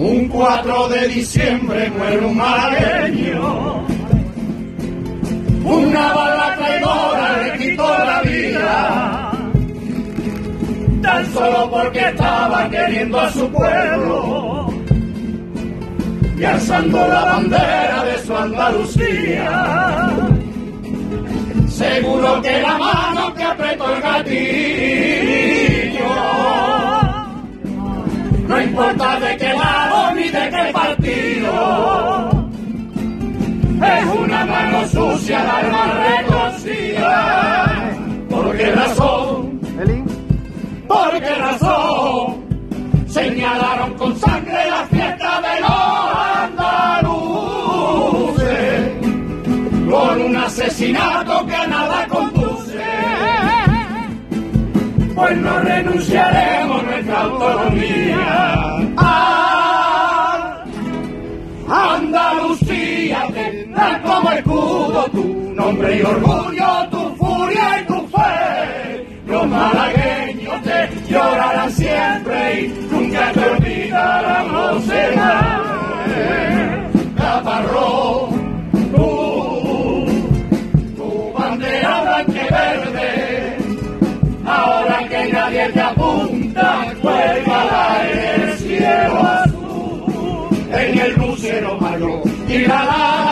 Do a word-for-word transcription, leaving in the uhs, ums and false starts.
Un cuatro de diciembre muere un malagueño, una bala traidora le quitó la vida, tan solo porque estaba queriendo a su pueblo y alzando la bandera de su Andalucía. Seguro que la mano que apretó el gatillo, no importa de qué lado ni de qué partido, es una mano sucia de alma reconocida. ¿Por qué razón? ¿Por qué razón? Señalaron con sangre la fiesta de los andaluces, con un asesinato que a nada conduce. Pues no renunciaremos a nuestra autonomía. ¡Ah! Andalucía tendrá como escudo tu nombre y orgullo, tu furia y tu fe. Los malagueños te llorarán siempre y nunca te olvidarán los hermanos. Caparrós, tú, tu bandera blanca y verde, ahora que nadie te apunta, cuélgala en el cielo azul, en el lucero mayor y la